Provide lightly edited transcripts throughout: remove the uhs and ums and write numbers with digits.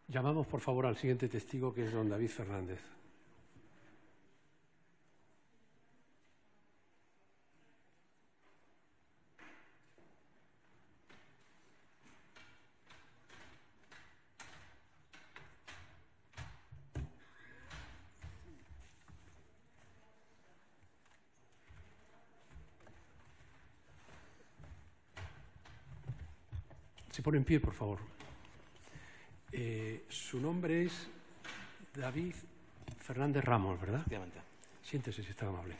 Llamamos, por favor, al siguiente testigo, que es don David Fernández. Se pone en pie, por favor. Su nombre es David Fernández Ramos, ¿verdad? Efectivamente. Siéntese, si está amable.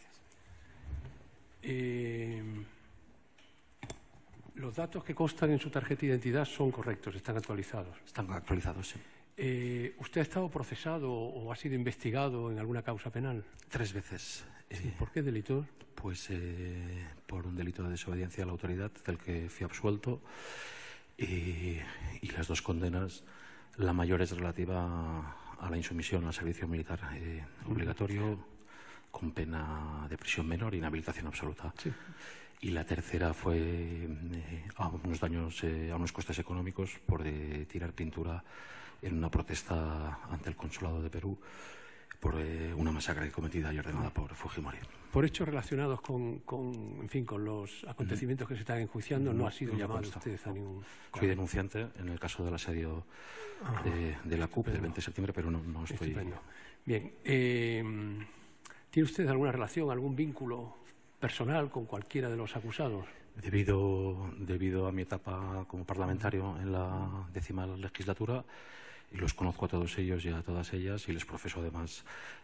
Los datos que constan en su tarjeta de identidad son correctos, están actualizados. Están actualizados, sí. ¿Usted ha estado procesado o ha sido investigado en alguna causa penal? 3 veces. Sí, ¿por qué delito? Pues por un delito de desobediencia a la autoridad, del que fui absuelto. Y las 2 condenas, la mayor es relativa a la insumisión al servicio militar obligatorio, con pena de prisión menor, inhabilitación absoluta. Sí. Y la tercera fue a unos daños, a unos costes económicos por tirar pintura en una protesta ante el Consulado de Perú por una masacre cometida y ordenada por Fujimori. Por hechos relacionados con los acontecimientos que se están enjuiciando, no ha sido llamado usted a ningún... Soy denunciante en el caso del asedio de la CUP del 20 de septiembre, pero no estoy... Estupendo. Bien. ¿Tiene usted alguna relación, algún vínculo personal con cualquiera de los acusados? Debido a mi etapa como parlamentario en la 10ª legislatura, y los conozco a todos ellos y a todas ellas, y les profeso además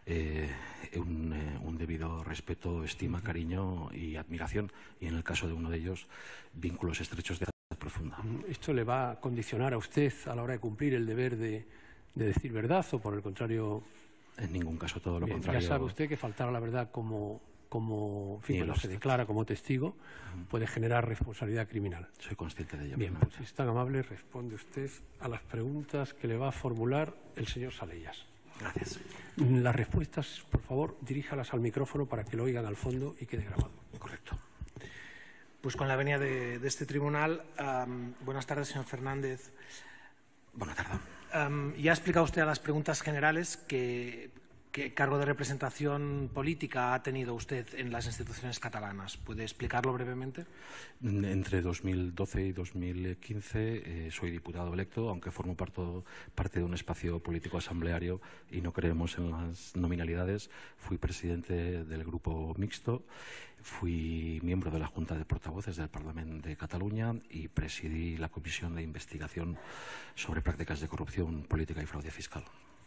un debido respeto, estima, cariño y admiración, y en el caso de uno de ellos, vínculos estrechos de amistad profunda. ¿Esto le va a condicionar a usted a la hora de cumplir el deber de decir verdad, o por el contrario? En ningún caso, todo lo Bien, contrario. ya sabe usted que faltar a la verdad como se declara como testigo puede generar responsabilidad criminal. Soy consciente de ello. Bien, pues si es tan amable, responde usted a las preguntas que le va a formular el señor Salellas. Gracias. Las respuestas, por favor, diríjalas al micrófono para que lo oigan al fondo y quede grabado. Correcto. Pues con la venia de este tribunal, buenas tardes, señor Fernández. Buenas tardes. Ya ha explicado usted a las preguntas generales qué cargo de representación política ha tenido usted en las instituciones catalanas. ¿Puede explicarlo brevemente? Entre 2012 y 2015 soy diputado electo, aunque formo parte de un espacio político asambleario y no creemos en las nominalidades. Fui presidente del Grupo Mixto, fui miembro de la Junta de Portavoces del Parlamento de Cataluña y presidí la Comisión de Investigación sobre Prácticas de Corrupción Política y Fraude Fiscal.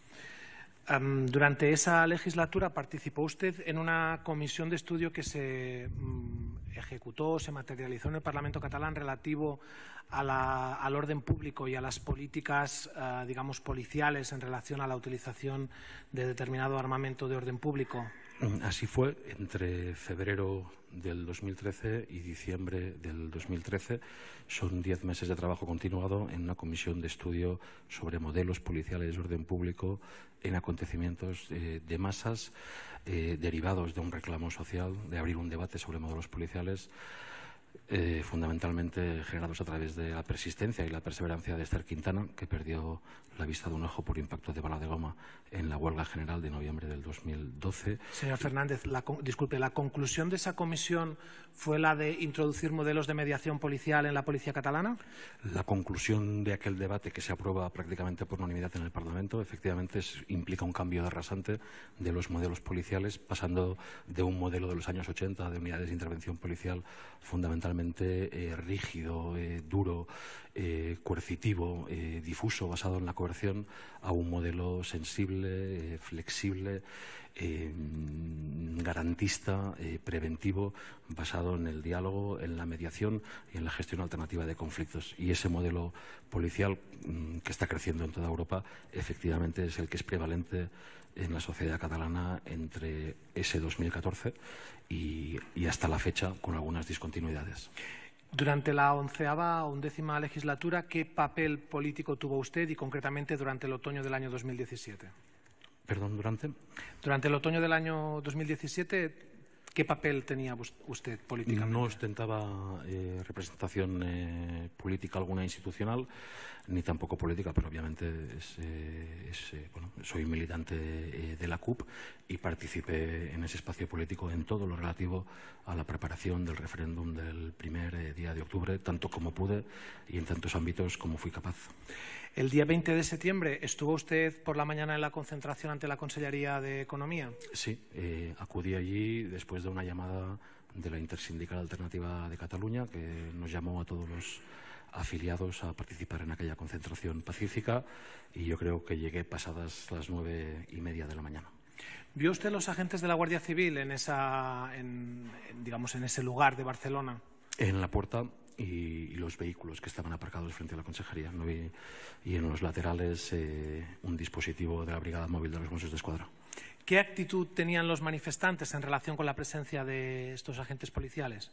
Durante esa legislatura participó usted en una comisión de estudio que se ejecutó, se materializó en el Parlamento catalán relativo al orden público y a las políticas, digamos, policiales en relación a la utilización de determinado armamento de orden público. Así fue. Entre febrero del 2013 y diciembre del 2013 son 10 meses de trabajo continuado en una comisión de estudio sobre modelos policiales de orden público en acontecimientos de masas derivados de un reclamo social, de abrir un debate sobre modelos policiales fundamentalmente generados a través de la persistencia y la perseverancia de Esther Quintana, que perdió la vista de un ojo por impacto de bala de goma en la huelga general de noviembre del 2012. Señor Fernández, disculpe, ¿la conclusión de esa comisión fue la de introducir modelos de mediación policial en la policía catalana? La conclusión de aquel debate, que se aprueba prácticamente por unanimidad en el Parlamento, efectivamente implica un cambio rasante de los modelos policiales, pasando de un modelo de los años 80 de unidades de intervención policial fundamentalmente rígido, duro, coercitivo, difuso, basado en la coerción, a un modelo sensible, flexible, garantista, preventivo, basado en el diálogo, en la mediación y en la gestión alternativa de conflictos. Y ese modelo policial que está creciendo en toda Europa, efectivamente es el que es prevalente en la sociedad catalana entre ese 2014 y hasta la fecha, con algunas discontinuidades. Durante la 11ª o 11ª legislatura, ¿qué papel político tuvo usted y concretamente durante el otoño del año 2017? ¿Perdón, durante? Durante el otoño del año 2017, ¿Qué papel tenía usted políticamente? No ostentaba representación política alguna institucional, ni tampoco política, pero obviamente bueno, soy militante de la CUP y participé en ese espacio político en todo lo relativo a la preparación del referéndum del primer día de octubre, tanto como pude y en tantos ámbitos como fui capaz. El día 20 de septiembre, ¿estuvo usted por la mañana en la concentración ante la Consellería de Economía? Sí, acudí allí después de una llamada de la Intersindical Alternativa de Cataluña, que nos llamó a todos los afiliados a participar en aquella concentración pacífica, y yo creo que llegué pasadas las 9:30 de la mañana. ¿Vio usted los agentes de la Guardia Civil en ese lugar de Barcelona? En la puerta y los vehículos que estaban aparcados frente a la consejería. No vi, y en los laterales un dispositivo de la Brigada Móvil de los Mossos d'Esquadra. ¿Qué actitud tenían los manifestantes en relación con la presencia de estos agentes policiales?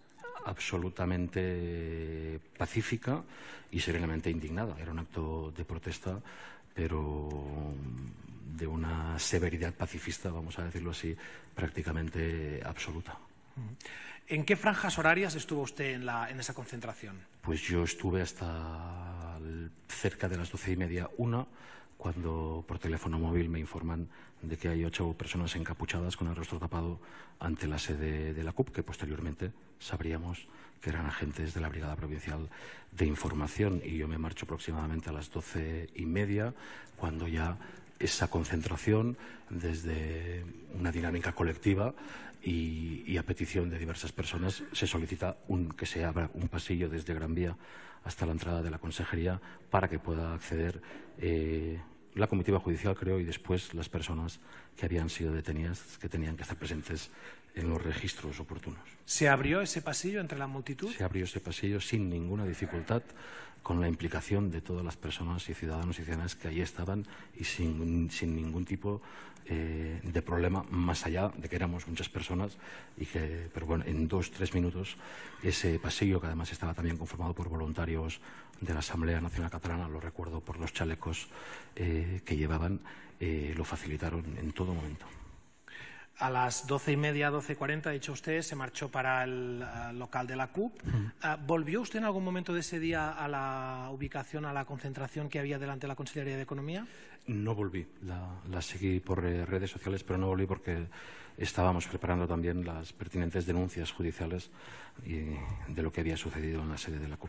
Absolutamente pacífica y serenamente indignada. Era un acto de protesta, pero de una severidad pacifista, vamos a decirlo así, prácticamente absoluta. ¿En qué franjas horarias estuvo usted en esa concentración? Pues yo estuve hasta cerca de las 12:30, 1, cuando por teléfono móvil me informan de que hay 8 personas encapuchadas con el rostro tapado ante la sede de la CUP, que posteriormente sabríamos que eran agentes de la Brigada Provincial de Información, y yo me marcho aproximadamente a las 12:30, cuando ya esa concentración, desde una dinámica colectiva y a petición de diversas personas, se solicita que se abra un pasillo desde Gran Vía hasta la entrada de la consejería para que pueda acceder la comitiva judicial, creo, y después las personas que habían sido detenidas, que tenían que estar presentes en los registros oportunos. ¿Se abrió ese pasillo entre la multitud? Se abrió ese pasillo sin ninguna dificultad, con la implicación de todas las personas y ciudadanos y ciudadanas que allí estaban, y sin ningún tipo de problema, más allá de que éramos muchas personas pero bueno, en 2-3 minutos ese pasillo, que además estaba también conformado por voluntarios de la Asamblea Nacional Catalana, lo recuerdo por los chalecos que llevaban, lo facilitaron en todo momento. A las 12:30, 12:40, ha dicho usted, se marchó para el local de la CUP. ¿Volvió usted en algún momento de ese día a la ubicación, a la concentración que había delante de la Consellería de Economía? No volví, la seguí por redes sociales, pero no volví porque estábamos preparando también las pertinentes denuncias judiciales de lo que había sucedido en la sede de la CUP.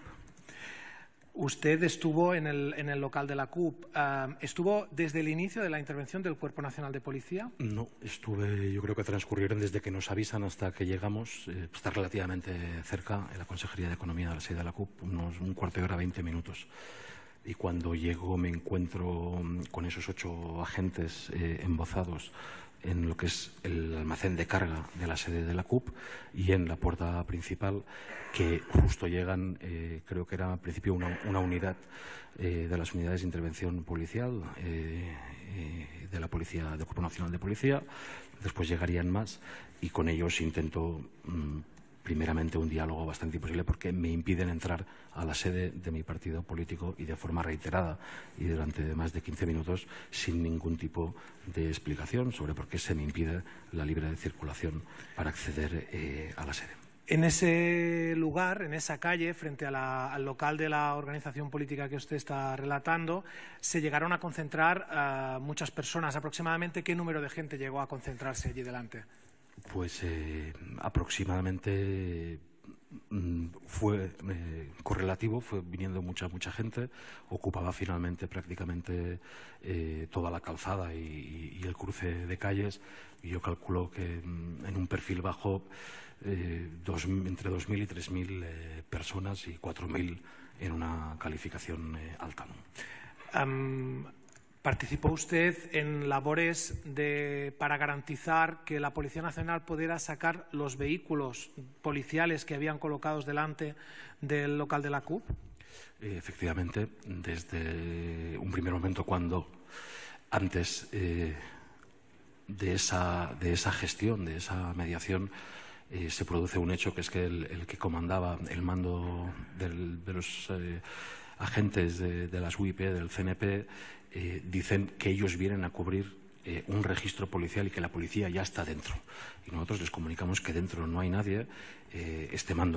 Usted estuvo en el local de la CUP. ¿Estuvo desde el inicio de la intervención del Cuerpo Nacional de Policía? No, yo creo que transcurrieron desde que nos avisan hasta que llegamos. Está relativamente cerca, en la Consejería de Economía de la sede de la CUP, un cuarto de hora, 20 minutos. Y cuando llego me encuentro con esos 8 agentes embozados en lo que es el almacén de carga de la sede de la CUP y en la puerta principal, que justo llegan, creo que era al principio una unidad de las unidades de intervención policial de la Policía, del Cuerpo Nacional de Policía. Después llegarían más y con ellos intento primeramente un diálogo bastante imposible, porque me impiden entrar a la sede de mi partido político, y de forma reiterada y durante más de 15 minutos, sin ningún tipo de explicación sobre por qué se me impide la libre circulación para acceder a la sede. En ese lugar, en esa calle, frente al local de la organización política que usted está relatando, se llegaron a concentrar muchas personas. ¿Aproximadamente qué número de gente llegó a concentrarse allí delante? Pues aproximadamente fue correlativo, fue viniendo mucha gente, ocupaba finalmente prácticamente toda la calzada y el cruce de calles, y yo calculo que en un perfil bajo entre 2.000 y 3.000 personas, y 4.000 en una calificación alta, ¿no? ¿Participó usted en labores para garantizar que la Policía Nacional pudiera sacar los vehículos policiales que habían colocados delante del local de la CUP? Efectivamente, desde un primer momento, cuando antes de esa gestión, de esa mediación, se produce un hecho, que es que el que comandaba el mando de los agentes de las UIP, del CNP, dicen que ellos vienen a cubrir un registro policial y que la policía ya está dentro. Y nosotros les comunicamos que dentro no hay nadie. Este mando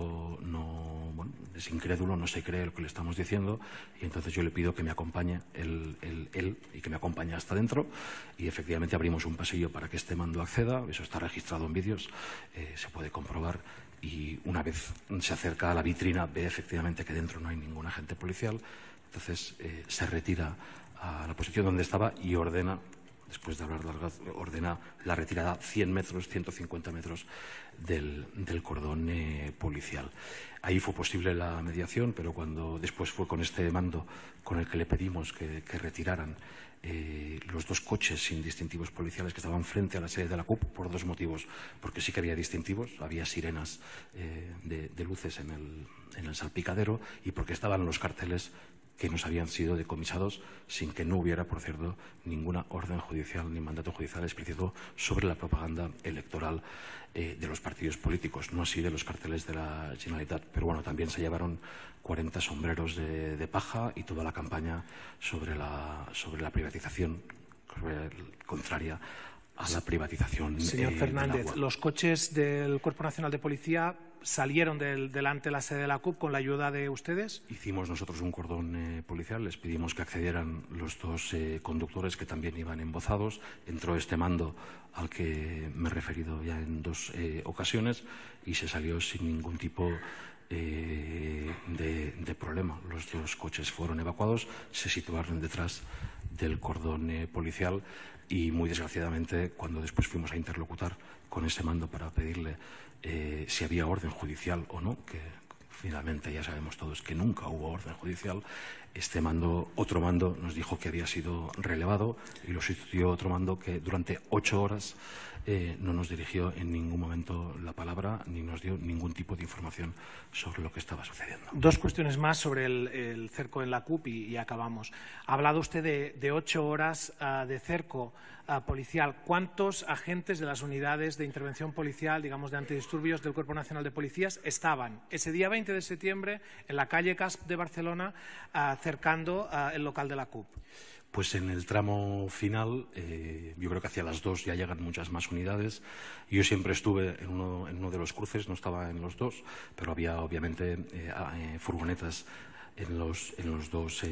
es incrédulo, no se cree lo que le estamos diciendo, y entonces yo le pido que me acompañe él y que me acompañe hasta dentro, y efectivamente abrimos un pasillo para que este mando acceda. Eso está registrado en vídeos, se puede comprobar, y una vez se acerca a la vitrina ve efectivamente que dentro no hay ningún agente policial. Entonces se retira a la posición donde estaba y ordena, después de hablar ordena la retirada 100 metros, 150 metros del cordón policial. Ahí fue posible la mediación, pero cuando después fue con este mando con el que le pedimos que retiraran los 2 coches sin distintivos policiales que estaban frente a la sede de la CUP, por 2 motivos. Porque sí que había distintivos, había sirenas de luces en el salpicadero, y porque estaban los carteles que nos habían sido decomisados sin que no hubiera, por cierto, ninguna orden judicial ni mandato judicial explícito sobre la propaganda electoral de los partidos políticos, no así de los carteles de la Generalitat. Pero bueno, también se llevaron 40 sombreros de paja y toda la campaña sobre la privatización, contraria a la privatización. Señor Fernández, del agua. los coches del Cuerpo Nacional de Policía salieron delante de la sede de la CUP con la ayuda de ustedes. Hicimos nosotros un cordón policial, les pedimos que accedieran los 2 conductores que también iban embozados. Entró este mando al que me he referido ya en 2 ocasiones y se salió sin ningún tipo de problema. Los 2 coches fueron evacuados, se situaron detrás del cordón policial, y muy desgraciadamente, cuando después fuimos a interlocutar con ese mando para pedirle si había orden judicial o no, que finalmente ya sabemos todos que nunca hubo orden judicial, otro mando nos dijo que había sido relevado, y lo sustituyó otro mando que durante 8 horas no nos dirigió en ningún momento la palabra ni nos dio ningún tipo de información sobre lo que estaba sucediendo. 2 cuestiones más sobre el cerco en la CUP y acabamos. Ha hablado usted de 8 horas de cerco policial. ¿Cuántos agentes de las unidades de intervención policial, digamos de antidisturbios del Cuerpo Nacional de Policías, estaban ese día 20 de septiembre en la calle Casp de Barcelona cercando el local de la CUP? Pues en el tramo final, yo creo que hacia las 2 ya llegan muchas más unidades. Yo siempre estuve en uno de los cruces, no estaba en los 2, pero había obviamente furgonetas en los dos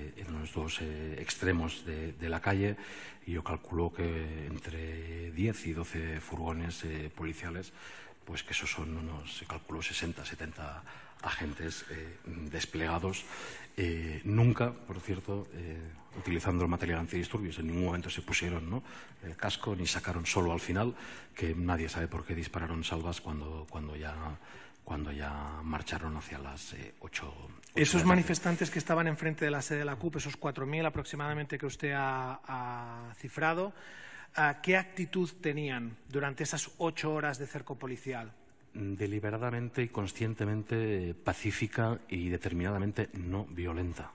extremos de la calle, y yo calculo que entre 10 y 12 furgones policiales, pues que esos son unos, calculo, 60, 70 agentes desplegados. Nunca, por cierto, utilizando el material antidisturbios, en ningún momento se pusieron el casco ni sacaron, solo al final, que nadie sabe por qué dispararon salvas cuando ya marcharon hacia las 8. Esos manifestantes que estaban enfrente de la sede de la CUP, esos 4.000 aproximadamente que usted ha cifrado, ¿qué actitud tenían durante esas 8 horas de cerco policial? Deliberadamente y conscientemente pacífica y determinadamente no violenta,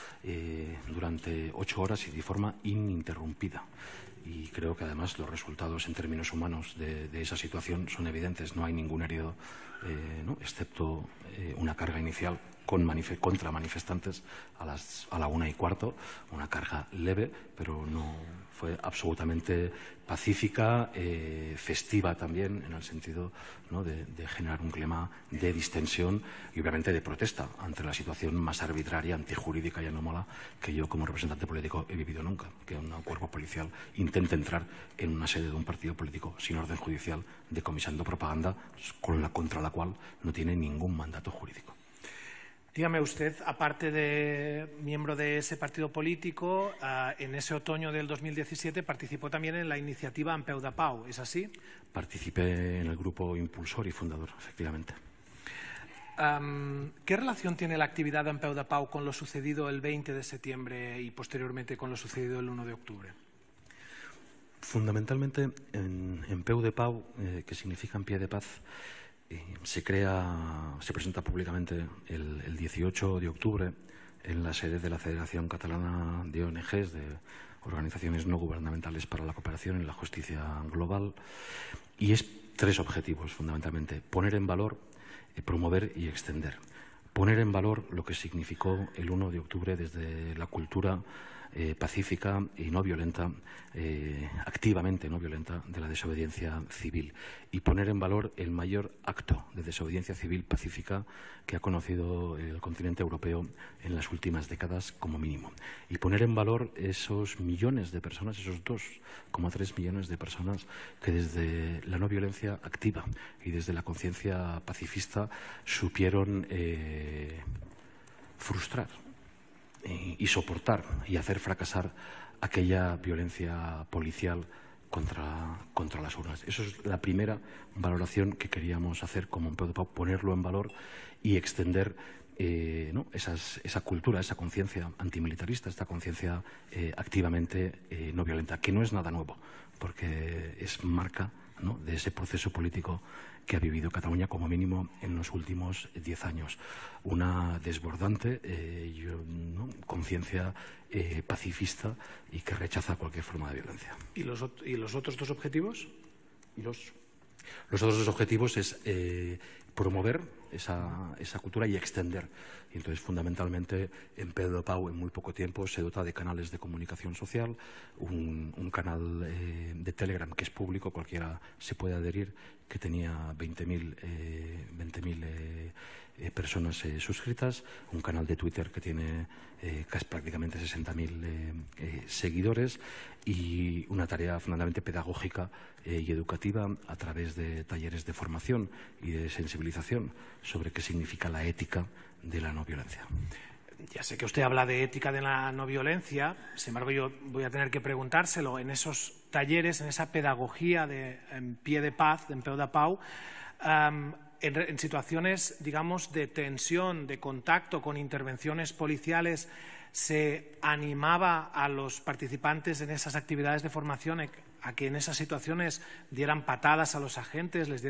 durante 8 horas y de forma ininterrumpida. Y creo que además los resultados en términos humanos de esa situación son evidentes. No hay ningún herido, excepto una carga inicial contra manifestantes a la 1:15, una carga leve, pero no fue absolutamente pacífica, festiva también, en el sentido de generar un clima de distensión y obviamente de protesta ante la situación más arbitraria, antijurídica y anómala que yo como representante político he vivido nunca, que un cuerpo policial intente entrar en una sede de un partido político sin orden judicial, decomisando propaganda contra la cual no tiene ningún mandato jurídico. Dígame usted, aparte de miembro de ese partido político, en ese otoño del 2017 participó también en la iniciativa En Peu de Pau, ¿es así? Participé en el grupo impulsor y fundador, efectivamente. ¿Qué relación tiene la actividad de En Peu de Pau con lo sucedido el 20 de septiembre y posteriormente con lo sucedido el 1 de octubre? Fundamentalmente, en Peu de Pau, que significa en pie de paz, se presenta públicamente el 18 de octubre en la sede de la Federación Catalana de ONGs, de Organizaciones No Gubernamentales para la Cooperación en la Justicia Global, y es 3 objetivos fundamentalmente: poner en valor, promover y extender. poner en valor lo que significó el 1 de octubre desde la cultura pacífica y no violenta, activamente no violenta, de la desobediencia civil, y poner en valor el mayor acto de desobediencia civil pacífica que ha conocido el continente europeo en las últimas décadas como mínimo, y poner en valor esos millones de personas, esos 2,3 millones de personas que desde la no violencia activa y desde la conciencia pacifista supieron frustrar y soportar y hacer fracasar aquella violencia policial contra las urnas. Eso es la primera valoración que queríamos hacer como Peu de Pau, ponerlo en valor y extender esa cultura, esa conciencia antimilitarista, esta conciencia activamente no violenta, que no es nada nuevo, porque es marca, ¿no?, de ese proceso político que ha vivido Cataluña como mínimo en los últimos 10 años. Una desbordante conciencia pacifista y que rechaza cualquier forma de violencia. ¿Y los otros dos objetivos? Los otros dos objetivos es promover esa cultura y extender. Y entonces, fundamentalmente, en Peu de Pau, en muy poco tiempo, se dota de canales de comunicación social, un canal de Telegram que es público, cualquiera se puede adherir, que tenía 20.000 personas suscritas, un canal de Twitter que tiene casi prácticamente 60.000 seguidores, y una tarea fundamentalmente pedagógica y educativa a través de talleres de formación y de sensibilización sobre qué significa la ética de la no violencia. Ya sé que usted habla de ética de la no violencia, sin embargo yo voy a tener que preguntárselo. En esos talleres, en esa pedagogía en pie de paz, en Peu de Pau, en situaciones, digamos, de tensión, de contacto con intervenciones policiales, ¿se animaba a los participantes en esas actividades de formación a que en esas situaciones dieran patadas a los agentes, les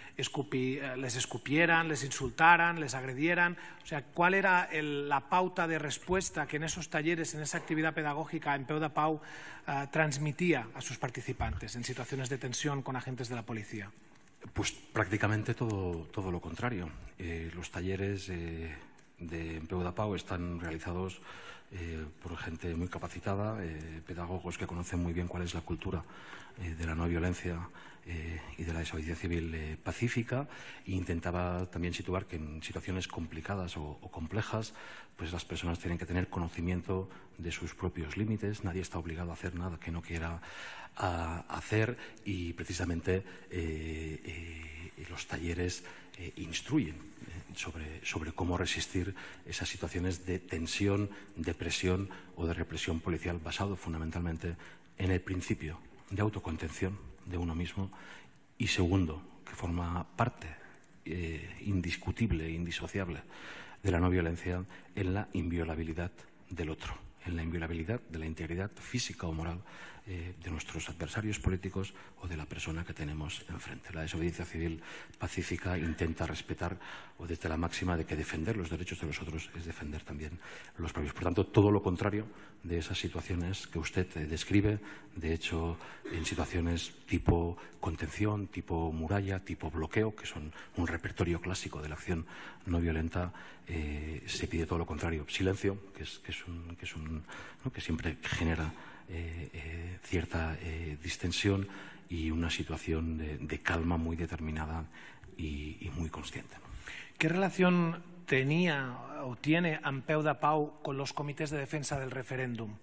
escupieran, les insultaran, les agredieran? O sea, ¿cuál era la pauta de respuesta que en esos talleres, en esa actividad pedagógica en Peu de Pau, transmitía a sus participantes en situaciones de tensión con agentes de la policía? Pues prácticamente todo lo contrario. Los talleres de Peu de Pau están realizados por gente muy capacitada, pedagogos que conocen muy bien cuál es la cultura de la no violencia y de la desobediencia civil pacífica, e intentaba también situar que en situaciones complicadas o complejas, pues las personas tienen que tener conocimiento de sus propios límites. Nadie está obligado a hacer nada que no quiera hacer, y precisamente los talleres instruyen sobre cómo resistir esas situaciones de tensión, de presión o de represión policial, basado fundamentalmente en el principio de autocontención de uno mismo, y segundo, que forma parte indiscutible e indisociable de la no violencia, en la inviolabilidad del otro, en la inviolabilidad de la integridad física o moral de nuestros adversarios políticos o de la persona que tenemos enfrente. La desobediencia civil pacífica intenta respetar, o desde la máxima de que defender los derechos de los otros es defender también los propios. Por tanto, todo lo contrario de esas situaciones que usted describe. De hecho, en situaciones tipo contención, tipo muralla, tipo bloqueo, que son un repertorio clásico de la acción no violenta, se pide todo lo contrario. Silencio, que siempre genera cierta distensión, y una situación de calma muy determinada y muy consciente. ¿Qué relación tenía o tiene en Peu de Pau con los comités de defensa del referéndum?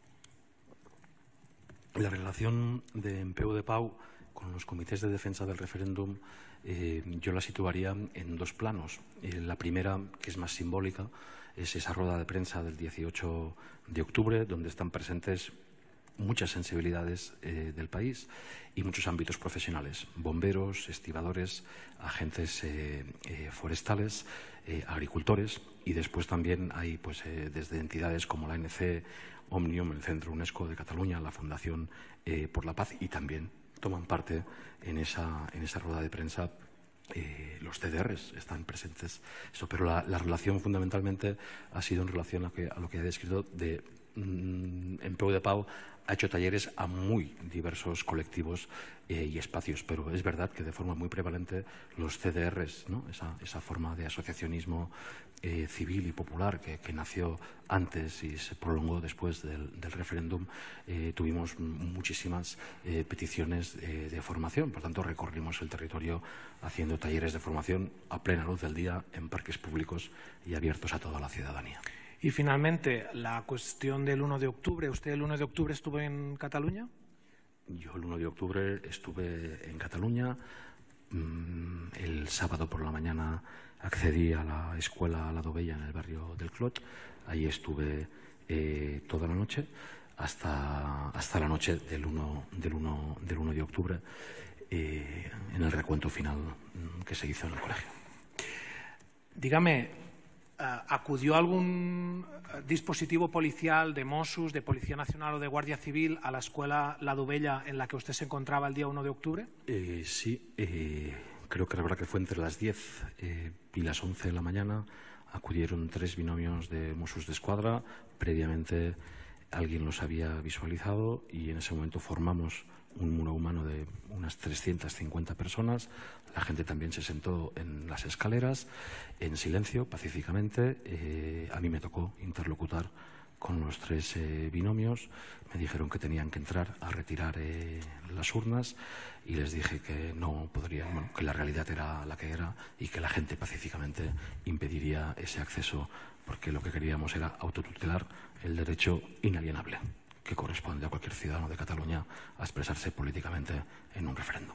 La relación de Peu de Pau con los comités de defensa del referéndum yo la situaría en dos planos. La primera, que es más simbólica, es esa rueda de prensa del 18 de octubre, donde están presentes muchas sensibilidades del país y muchos ámbitos profesionales: bomberos, estibadores, agentes forestales, agricultores, y después también hay desde entidades como la ANC, Òmnium, el Centro UNESCO de Cataluña, la Fundación por la Paz, y también toman parte en esa rueda de prensa los CDRs, están presentes. Pero la relación fundamentalmente ha sido en relación a lo que he descrito, de en Peu de Pau ha hecho talleres a muy diversos colectivos y espacios, pero es verdad que de forma muy prevalente los CDRs, ¿no? esa forma de asociacionismo civil y popular que nació antes y se prolongó después del referéndum, tuvimos muchísimas peticiones de formación. Por tanto, recorrimos el territorio haciendo talleres de formación a plena luz del día en parques públicos y abiertos a toda la ciudadanía. Y finalmente, la cuestión del 1 de octubre. ¿Usted el 1 de octubre estuvo en Cataluña? Yo el 1 de octubre estuve en Cataluña. El sábado por la mañana accedí a la escuela La Dovella en el barrio del Clot. Ahí estuve toda la noche hasta la noche del 1 de octubre en el recuento final que se hizo en el colegio. Dígame, ¿acudió algún dispositivo policial de Mossos, de Policía Nacional o de Guardia Civil a la escuela La Dovella en la que usted se encontraba el día 1 de octubre? Sí, creo que recuerdo que fue entre las 10 y las 11 de la mañana. Acudieron 3 binomios de Mossos d'Esquadra. Previamente alguien los había visualizado y en ese momento formamos un muro humano de unas 350 personas. La gente también se sentó en las escaleras, en silencio, pacíficamente. A mí me tocó interlocutar con los 3 binomios. Me dijeron que tenían que entrar a retirar las urnas y les dije que no podrían, bueno, que la realidad era la que era y que la gente pacíficamente impediría ese acceso, porque lo que queríamos era autotutelar el derecho inalienable que corresponde a cualquier ciudadano de Cataluña a expresarse políticamente en un referéndum.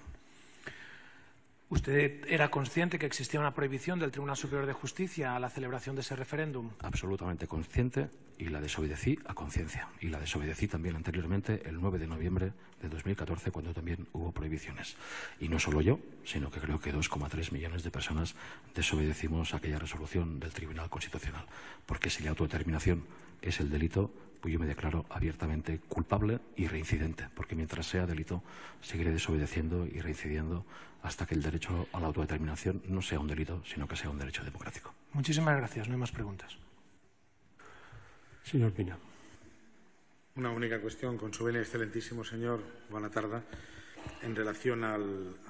¿Usted era consciente que existía una prohibición del Tribunal Superior de Justicia a la celebración de ese referéndum? Absolutamente consciente, y la desobedecí a conciencia. Y la desobedecí también anteriormente, el 9 de noviembre de 2014, cuando también hubo prohibiciones. Y no solo yo, sino que creo que 2,3 millones de personas desobedecimos aquella resolución del Tribunal Constitucional. Porque si la autodeterminación es el delito, pues yo me declaro abiertamente culpable y reincidente, porque mientras sea delito seguiré desobedeciendo y reincidiendo hasta que el derecho a la autodeterminación no sea un delito, sino que sea un derecho democrático. Muchísimas gracias. No hay más preguntas. Señor Pina. Una única cuestión, con su venia, excelentísimo señor, buena tarde, en relación a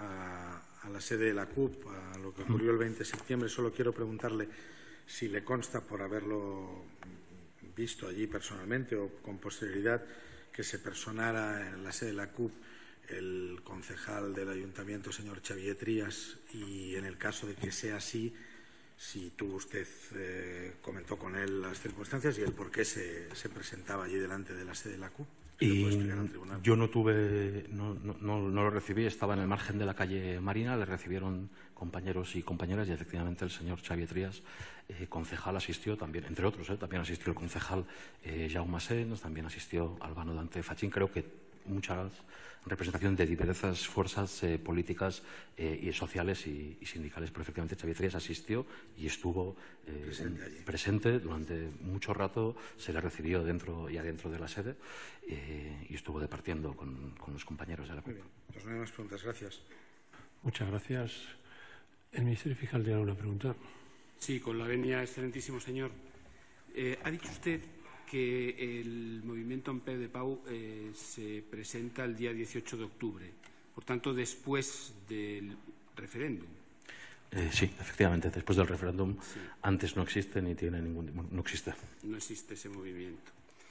la sede de la CUP, a lo que ocurrió el 20 de septiembre. Solo quiero preguntarle si le consta, por haberlo visto allí personalmente o con posterioridad, que se personara en la sede de la CUP el concejal del ayuntamiento, señor Xavier Trias, y en el caso de que sea así, si tuvo usted, comentó con él las circunstancias y el por qué se presentaba allí delante de la sede de la CUP. Y yo no lo recibí, estaba en el margen de la calle Marina, le recibieron compañeros y compañeras y efectivamente el señor Xavier Trias, concejal, asistió también, entre otros, también asistió el concejal Jaume Sens, también asistió Albano Dante Fachín. Creo que muchas representación de diversas fuerzas políticas y sociales y sindicales, pero efectivamente Xavier Trias asistió y estuvo presente durante mucho rato. Se le recibió dentro y adentro de la sede y estuvo departiendo con los compañeros de la CUP. Muy bien, pues no hay más preguntas. Gracias. Muchas gracias. El Ministerio Fiscal tiene una pregunta. Sí, con la venia, excelentísimo señor. Ha dicho usted que el movimiento en Peu de Pau se presenta el día 18 de octubre, por tanto, después del referéndum. Sí, efectivamente, después del referéndum. Sí. Antes no existe ni tiene no existe. No existe ese movimiento.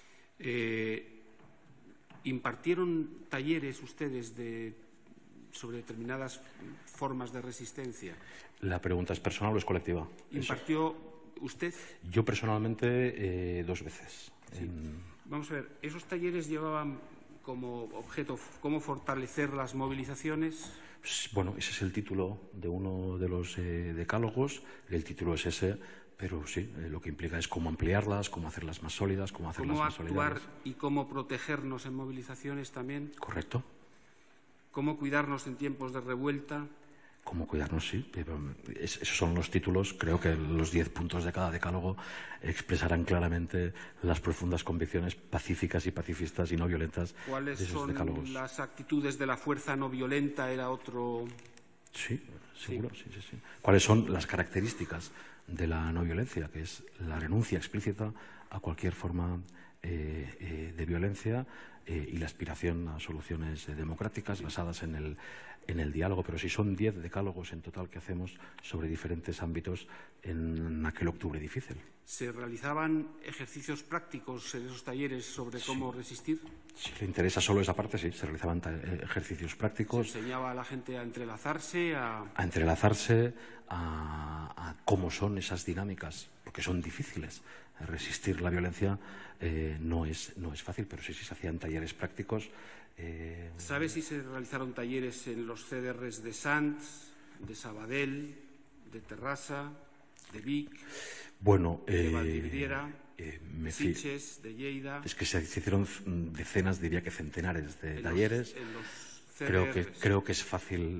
¿Impartieron talleres ustedes sobre determinadas formas de resistencia? La pregunta es personal o es colectiva. ¿Impartió usted? Yo personalmente 2 veces. Sí. Vamos a ver, ¿esos talleres llevaban como objeto cómo fortalecer las movilizaciones? Bueno, ese es el título de uno de los decálogos, el título es ese, pero sí, lo que implica es cómo ampliarlas, cómo hacerlas más sólidas, cómo hacerlas más solidarias. ¿Cómo actuar y cómo protegernos en movilizaciones también? Correcto. ¿Cómo cuidarnos en tiempos de revuelta? Cómo cuidarnos, sí. Esos son los títulos. Creo que los 10 puntos de cada decálogo expresarán claramente las profundas convicciones pacíficas y pacifistas y no violentas de esos decálogos. ¿Cuáles son las actitudes de la fuerza no violenta? Era otro... Sí, seguro, sí. ¿Cuáles son las características de la no violencia? Que es la renuncia explícita a cualquier forma de violencia y la aspiración a soluciones democráticas basadas en el diálogo. Pero sí son 10 decálogos en total que hacemos sobre diferentes ámbitos en aquel octubre difícil. ¿Se realizaban ejercicios prácticos en esos talleres sobre cómo resistir? Si le interesa solo esa parte, sí, se realizaban ejercicios prácticos. ¿Se enseñaba a la gente a entrelazarse? A entrelazarse, a cómo son esas dinámicas, porque son difíciles. Resistir la violencia no es fácil, pero sí se hacían talleres prácticos. ¿Sabe si se realizaron talleres en los CDRs de Sants, de Sabadell, de Terrassa, de Vic, bueno, de Vallvidriera, de Sitges, de Lleida? Es que se hicieron decenas, diría que centenares de talleres. Creo que es fácil,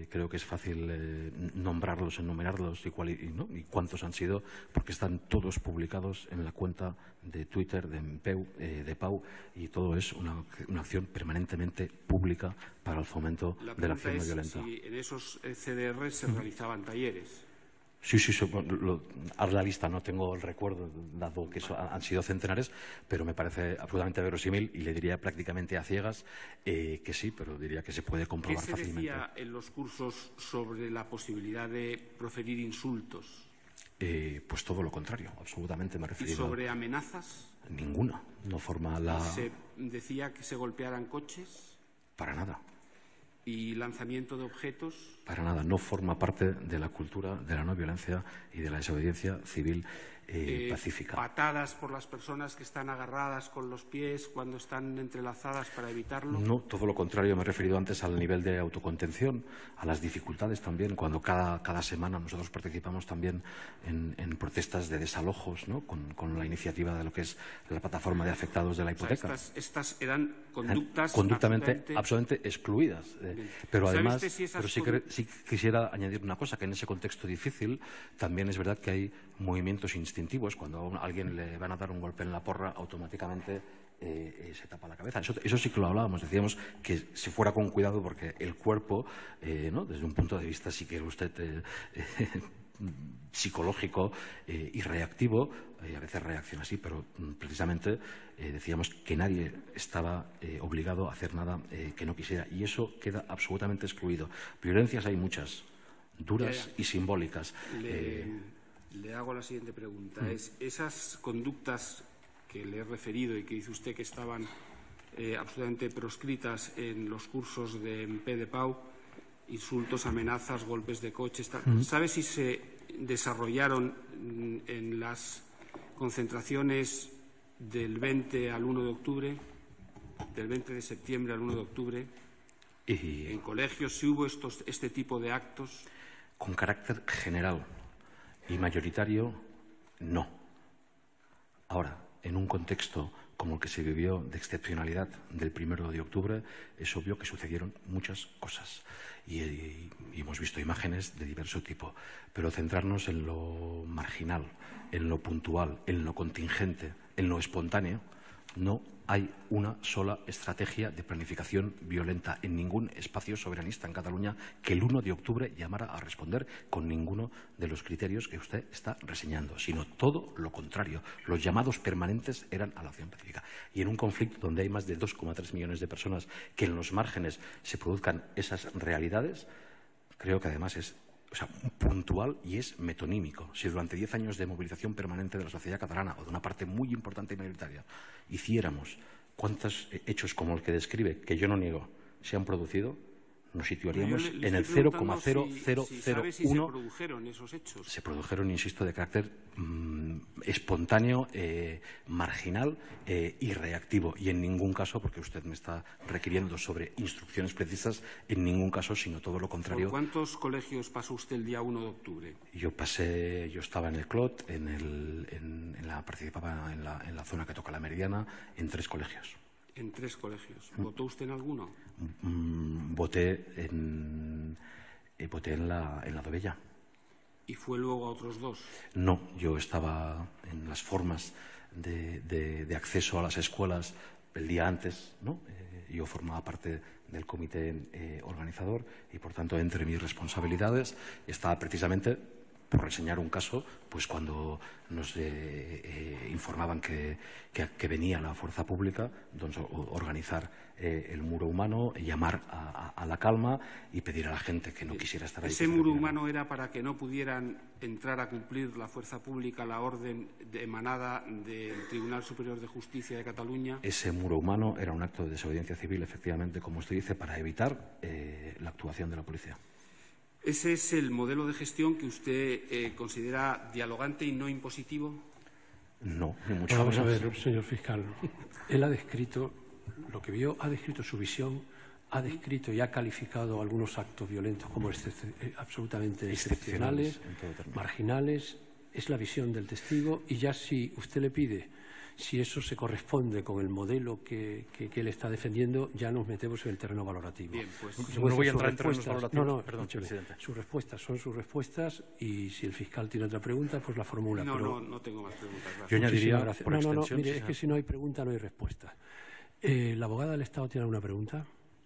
nombrarlos, enumerarlos y cuántos han sido, porque están todos publicados en la cuenta de Twitter de Pau, y todo es una acción permanentemente pública para el fomento de la acción no violenta. Si en esos CDR se realizaban talleres. Sí, ahora la lista no tengo el recuerdo, dado que han sido centenares, pero me parece absolutamente verosímil y le diría prácticamente a ciegas que sí, pero diría que se puede comprobar fácilmente. ¿Qué se decía en los cursos sobre la posibilidad de proferir insultos? Pues todo lo contrario, absolutamente me refiero. ¿Y sobre amenazas? Ninguna, no forma la... ¿Se decía que se golpearan coches? Para nada. ¿Y lanzamiento de objetos? Para nada, no forma parte de la cultura de la no violencia y de la desobediencia civil pacífica. ¿Patadas por las personas que están agarradas con los pies cuando están entrelazadas para evitarlo? No, todo lo contrario. Me he referido antes al nivel de autocontención, a las dificultades también. Cuando cada semana nosotros participamos también en protestas de desalojos, ¿no? con la iniciativa de lo que es la plataforma de afectados de la hipoteca. O sea, estas eran conductas absolutamente excluidas. Pero además, sí quisiera añadir una cosa, que en ese contexto difícil también es verdad que hay movimientos instintivos. Cuando a alguien le van a dar un golpe en la porra, automáticamente se tapa la cabeza. Eso sí que lo hablábamos. Decíamos que se fuera con cuidado porque el cuerpo, ¿no? Desde un punto de vista, si quiere usted, psicológico y reactivo, a veces reacciona así, pero precisamente decíamos que nadie estaba obligado a hacer nada que no quisiera, y eso queda absolutamente excluido. Violencias hay muchas, duras y simbólicas. Le hago la siguiente pregunta. Esas conductas que le he referido y que dice usted que estaban absolutamente proscritas en los cursos de MP de Pau, insultos, amenazas, golpes de coche, ¿sabe si se desarrollaron en las concentraciones del 20 al 1 de octubre, del 20 de septiembre al 1 de octubre, en colegios, si hubo este tipo de actos? Con carácter general y mayoritario, no. Ahora, en un contexto como el que se vivió de excepcionalidad del 1 de octubre, es obvio que sucedieron muchas cosas y hemos visto imágenes de diverso tipo, pero centrarnos en lo marginal, en lo puntual, en lo contingente, en lo espontáneo. No hay una sola estrategia de planificación violenta en ningún espacio soberanista en Cataluña que el 1 de octubre llamara a responder con ninguno de los criterios que usted está reseñando, sino todo lo contrario. Los llamados permanentes eran a la acción pacífica. Y en un conflicto donde hay más de 2,3 millones de personas, que en los márgenes se produzcan esas realidades, creo que además es puntual y es metonímico. Si durante 10 años de movilización permanente de la sociedad catalana o de una parte muy importante y mayoritaria hiciéramos cuántos hechos como el que describe, que yo no niego, se han producido, nos situaríamos en el 0,0001. Si se produjeron esos hechos. Se produjeron, insisto, de carácter espontáneo, marginal y reactivo. Y en ningún caso, porque usted me está requiriendo sobre instrucciones precisas, en ningún caso, sino todo lo contrario. ¿Por cuántos colegios pasó usted el día 1 de octubre? Yo estaba en el Clot, participaba en la zona que toca la Meridiana, en 3 colegios. En 3 colegios. ¿Votó usted en alguno? Voté en la Dobella. ¿Y fue luego a otros 2? No, yo estaba en las formas de acceso a las escuelas el día antes, ¿no? Yo formaba parte del comité organizador y, por tanto, entre mis responsabilidades estaba precisamente por reseñar un caso, pues cuando nos informaban que venía la fuerza pública, entonces organizar el muro humano, llamar a la calma y pedir a la gente que no quisiera estar ahí. ¿Ese muro humano era para que no pudieran entrar a cumplir la fuerza pública la orden emanada del Tribunal Superior de Justicia de Cataluña? Ese muro humano era un acto de desobediencia civil, efectivamente, como usted dice, para evitar la actuación de la policía. ¿Ese es el modelo de gestión que usted considera dialogante y no impositivo? No, ni mucho Vamos menos. a ver, señor fiscal. Él ha descrito lo que vio, ha descrito su visión, ha descrito y ha calificado algunos actos violentos como absolutamente excepcionales, marginales. Es la visión del testigo y ya si usted le pide si eso se corresponde con el modelo que él está defendiendo, ya nos metemos en el terreno valorativo. Bien, pues no voy a entrar en terrenos valorativos. No, perdón, presidente. Sus respuestas son sus respuestas y si el fiscal tiene otra pregunta, pues la formula. No tengo más preguntas. Gracias. Yo añadiría, por extensión, mire, es que si no hay pregunta, no hay respuesta. ¿La abogada del Estado tiene alguna pregunta?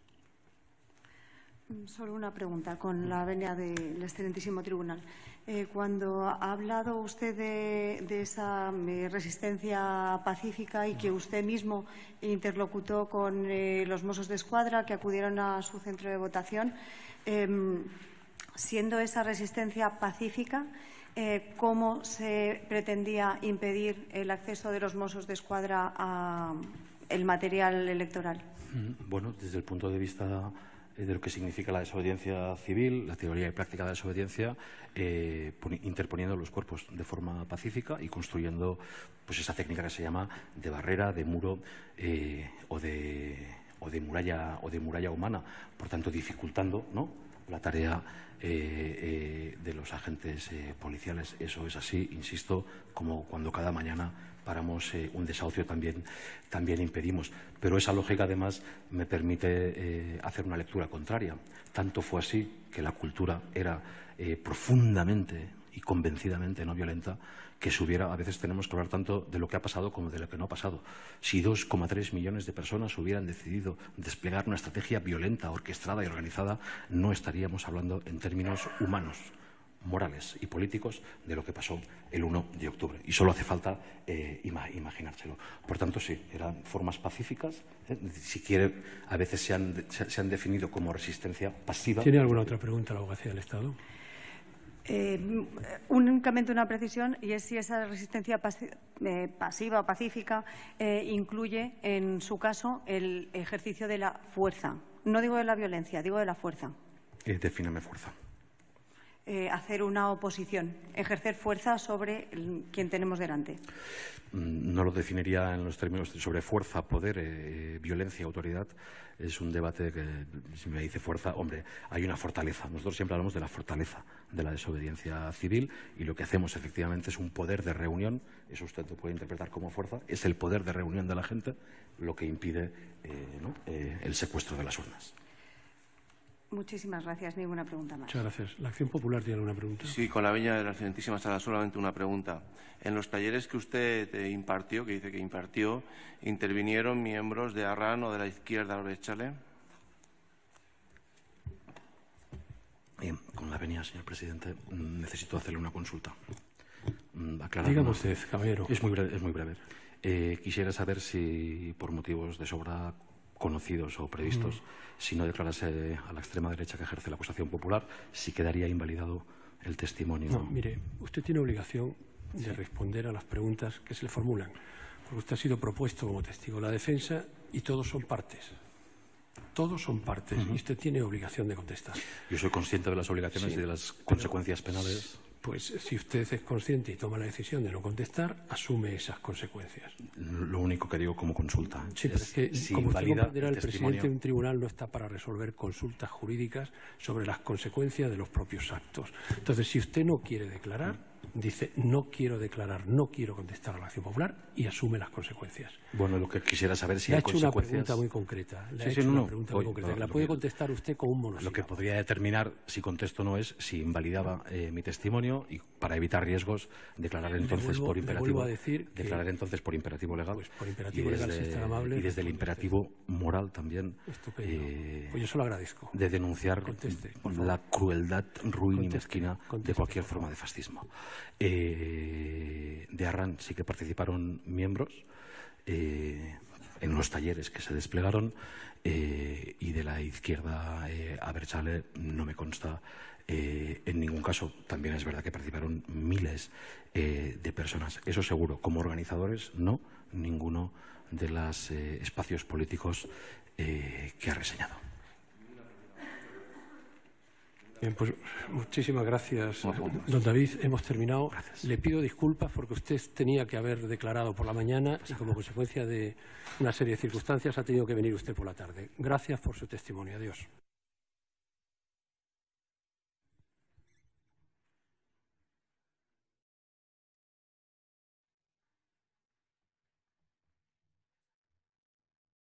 Solo una pregunta, con la venia del excelentísimo tribunal. Cuando ha hablado usted de esa resistencia pacífica y que usted mismo interlocutó con los Mossos de Escuadra que acudieron a su centro de votación, siendo esa resistencia pacífica, ¿cómo se pretendía impedir el acceso de los Mossos de Escuadra al material electoral? Bueno, desde el punto de vista de lo que significa la desobediencia civil, la teoría y práctica de la desobediencia, interponiendo los cuerpos de forma pacífica y construyendo pues esa técnica que se llama de barrera, de muro o de muralla humana, por tanto dificultando, ¿no?, la tarea de los agentes policiales. Eso es así, insisto, como cuando cada mañana paramos un desahucio también impedimos. Pero esa lógica, además, me permite hacer una lectura contraria. Tanto fue así que la cultura era profundamente y convencidamente no violenta, que a veces tenemos que hablar tanto de lo que ha pasado como de lo que no ha pasado. Si 2,3 millones de personas hubieran decidido desplegar una estrategia violenta, orquestada y organizada, no estaríamos hablando en términos humanos, morales y políticos de lo que pasó el 1 de octubre. Y solo hace falta imaginárselo. Por tanto, sí, eran formas pacíficas. Si quiere, a veces se han definido como resistencia pasiva. ¿Tiene alguna otra pregunta la abogacía del Estado? Únicamente una precisión, y es si esa resistencia pasiva o pacífica incluye, en su caso, el ejercicio de la fuerza. No digo de la violencia, digo de la fuerza. Defíname fuerza. Hacer una oposición, ejercer fuerza sobre quien tenemos delante. No lo definiría en los términos sobre fuerza, poder, violencia, autoridad. Es un debate que, si me dice fuerza, hombre, hay una fortaleza. Nosotros siempre hablamos de la fortaleza de la desobediencia civil y lo que hacemos efectivamente es un poder de reunión. Eso usted lo puede interpretar como fuerza. Es el poder de reunión de la gente lo que impide el secuestro de las urnas. Muchísimas gracias. Ninguna pregunta más. Muchas gracias. ¿La Acción Popular tiene alguna pregunta? Sí, con la venia de la excelentísima sala, solamente una pregunta. En los talleres que usted impartió, que dice que impartió, ¿intervinieron miembros de Arran o de la izquierda Abertzale? Bien, con la venia, señor presidente, necesito hacerle una consulta. Dígame usted, caballero. Es muy breve. Quisiera saber si, por motivos de sobra conocidos o previstos, si no declarase a la extrema derecha que ejerce la acusación popular, si quedaría invalidado el testimonio. No, mire, usted tiene obligación de responder a las preguntas que se le formulan, porque usted ha sido propuesto como testigo de la defensa y todos son partes. Todos son partes y usted tiene obligación de contestar. Yo soy consciente de las obligaciones y de las consecuencias penales. Pues si usted es consciente y toma la decisión de no contestar, asume esas consecuencias. Lo único que digo como consulta sí, pero es que, si como usted comprenderá, el presidente de un tribunal no está para resolver consultas jurídicas sobre las consecuencias de los propios actos. Entonces, si usted no quiere declarar, dice no quiero declarar, no quiero contestar a la Acción Popular y asume las consecuencias. Bueno, lo que quisiera saber si le hay ha hecho una consecuencias... pregunta muy concreta. Le ha Sí, hecho no, una pregunta muy concreta, que la puede contestar usted con un monosílabo. Lo que podría determinar si contesto o no es si invalidaba mi testimonio y para evitar riesgos declarar entonces por imperativo legal. Pues por imperativo legal, si es tan amable. Y desde el imperativo moral también. Estupendo. Pues yo se lo agradezco. De denunciar la crueldad, ruin y mezquina de cualquier forma de fascismo. De Arran sí que participaron miembros en los talleres que se desplegaron y de la izquierda Abertzale no me consta en ningún caso. También es verdad que participaron miles de personas, eso seguro. Como organizadores, no, ninguno de los espacios políticos que ha reseñado. Bien, pues muchísimas gracias, don David. Hemos terminado. Gracias. Le pido disculpas porque usted tenía que haber declarado por la mañana y como consecuencia de una serie de circunstancias ha tenido que venir usted por la tarde. Gracias por su testimonio. Adiós.